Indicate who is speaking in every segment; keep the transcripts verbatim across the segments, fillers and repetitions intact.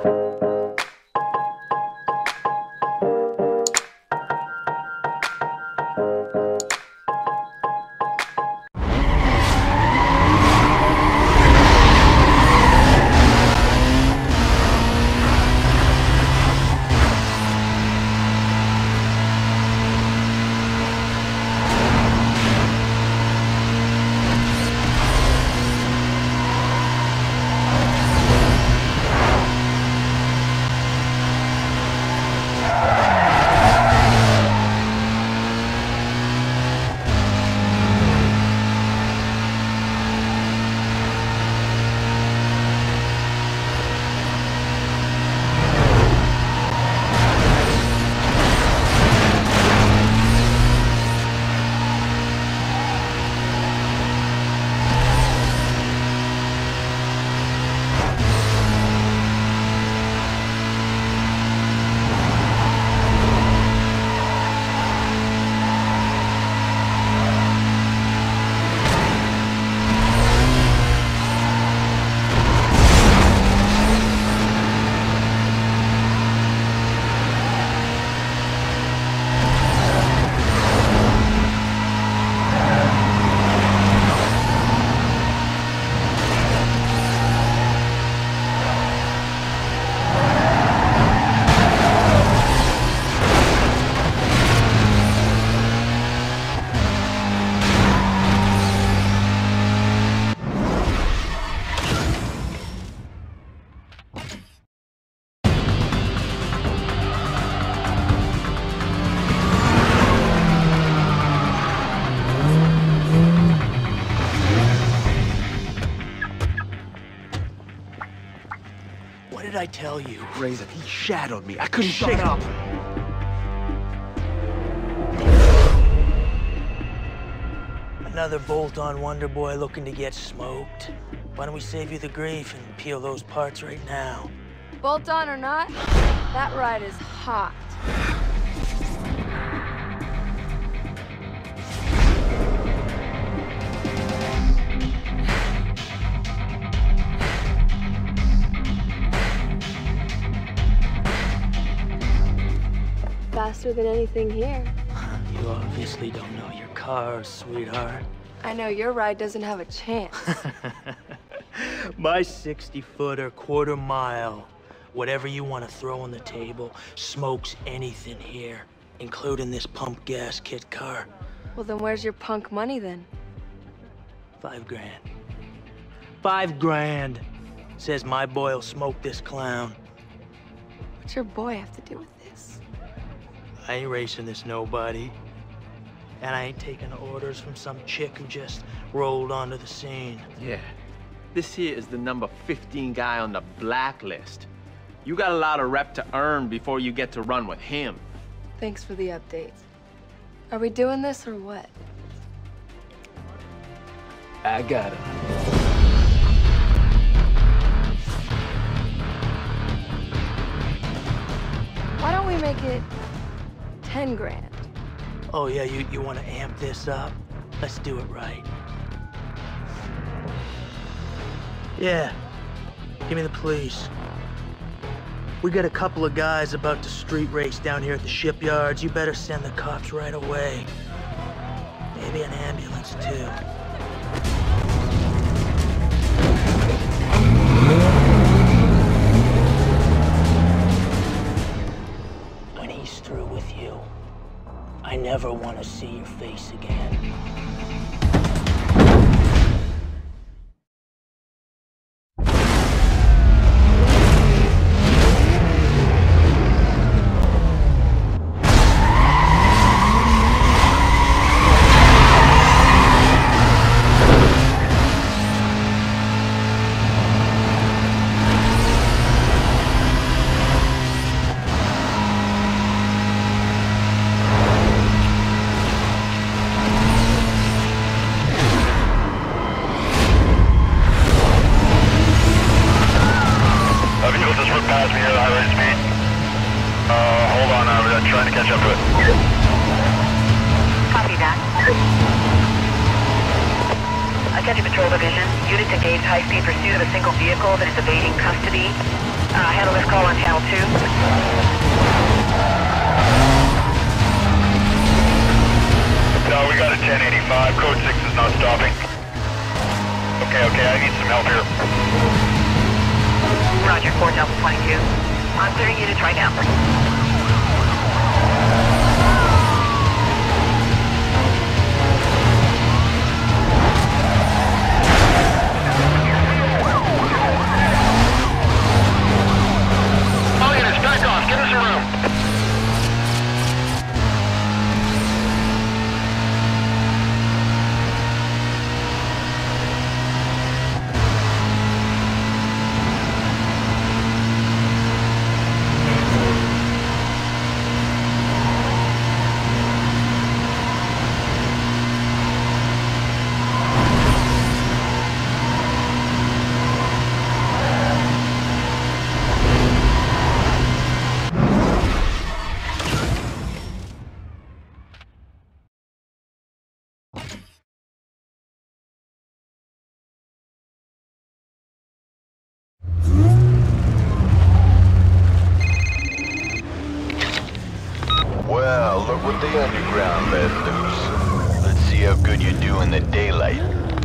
Speaker 1: What did I tell you?
Speaker 2: Razor, he shadowed me. I couldn't shake up.
Speaker 1: Another bolt-on Wonder Boy looking to get smoked. Why don't we save you the grief and peel those parts right now?
Speaker 3: Bolt-on or not, that ride is hot. Faster than anything here.
Speaker 1: You obviously don't know your cars, sweetheart.
Speaker 3: I know your ride doesn't have a chance.
Speaker 1: My sixty-footer, quarter mile, whatever you want to throw on the table, smokes anything here, including this pump gas kit car.
Speaker 3: Well, then where's your punk money then?
Speaker 1: Five grand. Five grand. Says my boy'll smoke this clown.
Speaker 3: What's your boy have to do with this?
Speaker 1: I ain't racing this nobody. And I ain't taking orders from some chick who just rolled onto the scene.
Speaker 2: Yeah. This here is the number fifteen guy on the blacklist. You got a lot of rep to earn before you get to run with him.
Speaker 3: Thanks for the update. Are we doing this or what?
Speaker 1: I got him.
Speaker 3: Why don't we make it ten grand?
Speaker 1: Oh yeah, you, you want to amp this up? Let's do it right. Yeah, give me the police. We got a couple of guys about to street race down here at the shipyards. You better send the cops right away. Maybe an ambulance too. When he's through with you, I never want to see your face again.
Speaker 4: County Patrol Division. Unit engaged high-speed pursuit of a single vehicle that is evading custody. Uh, handle this call on channel two.
Speaker 5: No, we got a ten eighty-five. Code six is not stopping. Okay, okay, I need some help here.
Speaker 4: Roger, four Delta twenty-two. I'm clearing units right now.
Speaker 5: All units, back off. Give us a room.
Speaker 6: Well, look what the underground let loose. Let's see how good you do in the daylight.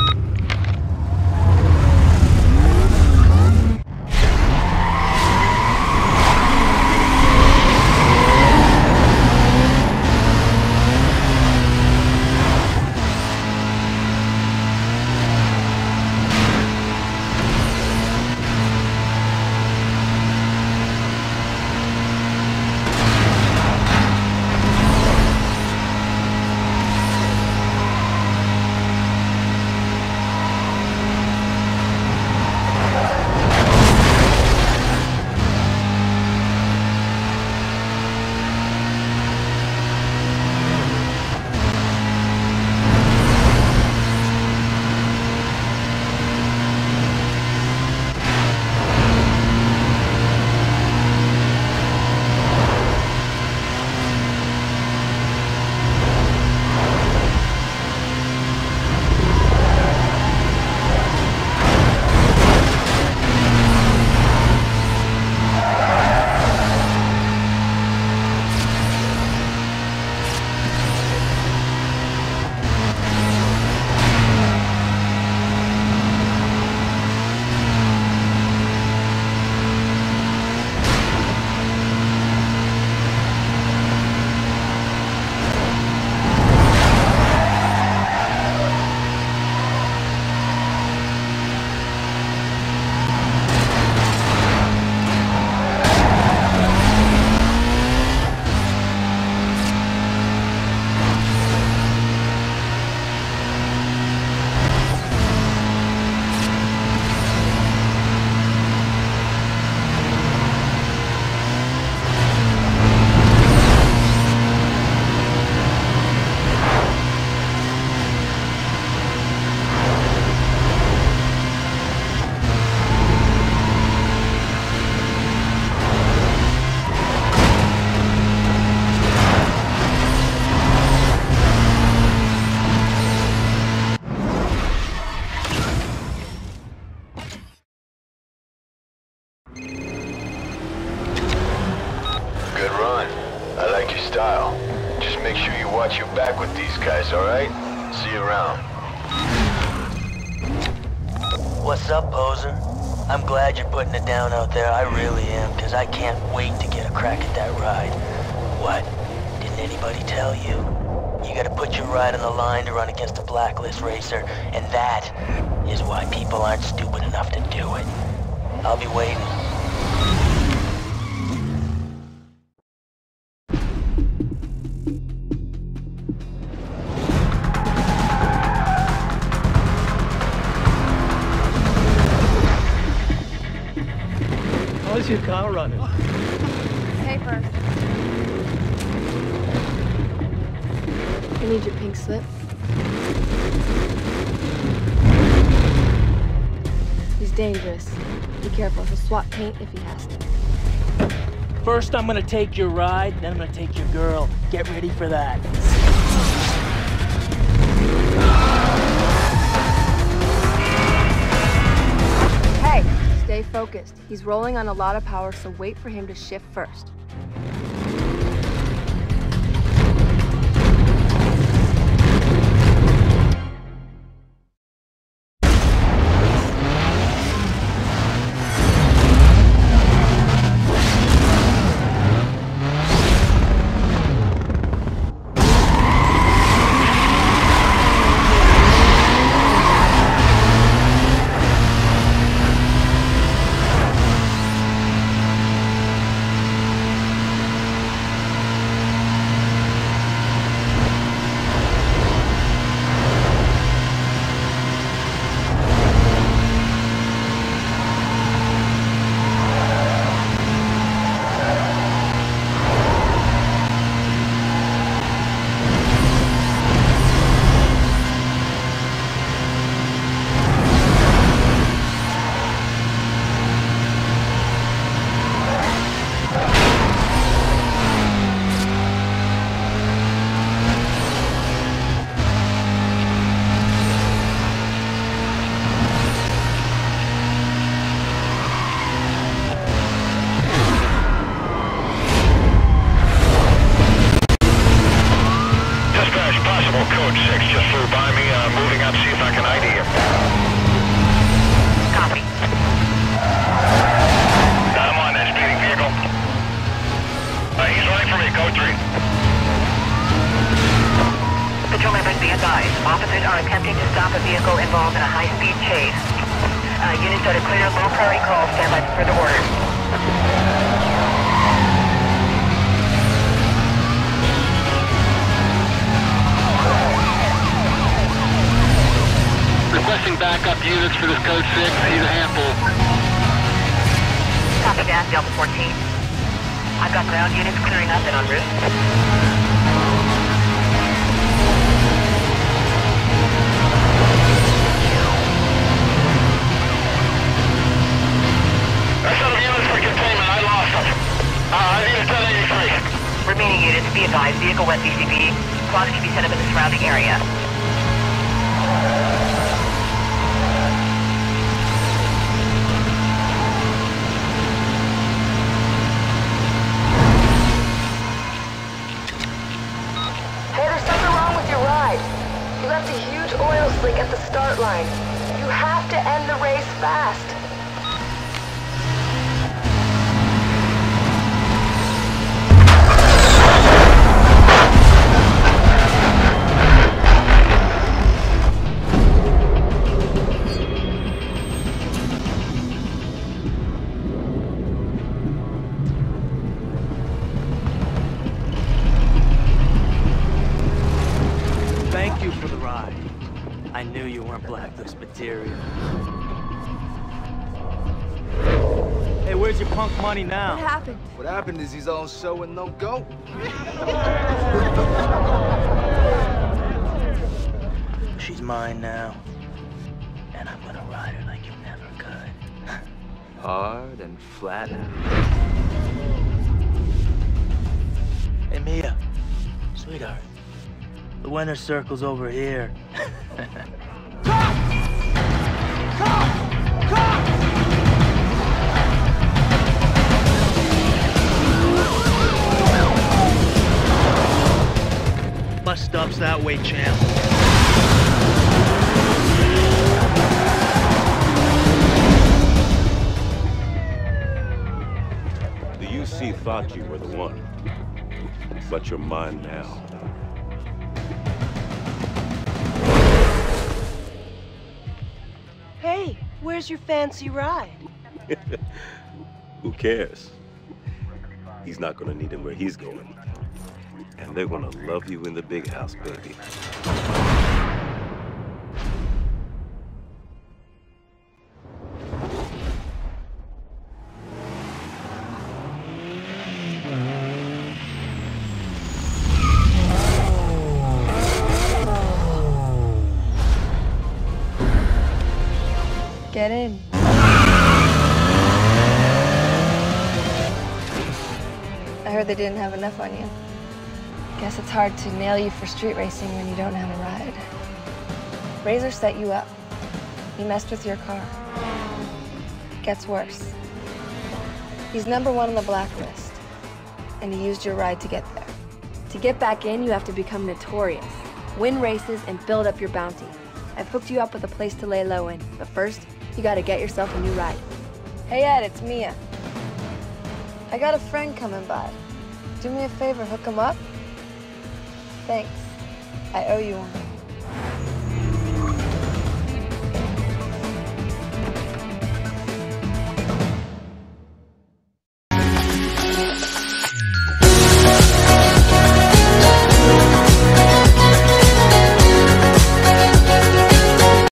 Speaker 6: Good run. I like your style. Just make sure you watch your back with these guys, alright? See you around.
Speaker 1: What's up, poser? I'm glad you're putting it down out there. I really am, because I can't wait to get a crack at that ride. What? Didn't anybody tell you? You gotta put your ride on the line to run against a blacklist racer, and that is why people aren't stupid enough to do it. I'll be waiting.
Speaker 7: How's your car running?
Speaker 3: Paper. I need your pink slip. He's dangerous. Be careful. He'll swap paint if he has to.
Speaker 7: First, I'm gonna take your ride, then I'm gonna take your girl. Get ready for that.
Speaker 3: Stay focused. He's rolling on a lot of power, so wait for him to shift first.
Speaker 5: Code six just flew by me. I'm uh, moving up, see if I can I D him.
Speaker 4: Copy.
Speaker 5: Got him on that speeding vehicle. Uh, he's running for me, code three.
Speaker 4: Patrol members be advised. Officers are attempting to stop a vehicle involved in a high-speed chase. Uh, units are to clear low priority calls. Stand by for further orders.
Speaker 8: Requesting backup units for this code six. He's a handful.
Speaker 4: Copy that, Delta fourteen. I've got ground units clearing up and en route.
Speaker 5: I set up units for containment. I lost them. Uh, I need a ten eighty-three.
Speaker 4: Remaining units be advised. Vehicle west D C B. Squads can be set up in the surrounding area.
Speaker 9: You left a huge oil slick at the start line. You have to end the race fast.
Speaker 7: Thank you for the ride. I knew you weren't Blacklist material. Hey, where's your punk money now?
Speaker 3: What happened?
Speaker 10: What happened is he's all show and no go.
Speaker 1: She's mine now. And I'm gonna ride her like you never could.
Speaker 2: Hard and flat.
Speaker 1: Hey, Mia. Sweetheart. The winner's circle's over here. Bus stop's that way, champ.
Speaker 11: The U C thought you were the one, but you're mine now.
Speaker 9: Hey, where's your fancy ride?
Speaker 11: Who cares? He's not gonna need him where he's going. And they're gonna love you in the big house, baby.
Speaker 3: Get in. I heard they didn't have enough on you. Guess it's hard to nail you for street racing when you don't have a ride. Razor set you up. He messed with your car. gets worse. He's number one on the blacklist, and he used your ride to get there.
Speaker 12: To get back in, you have to become notorious, win races, and build up your bounty. I've hooked you up with a place to lay low in, but first, you gotta get yourself a new ride.
Speaker 3: Hey Ed, it's Mia. I got a friend coming by. Do me a favor, hook him up? Thanks. I owe you one.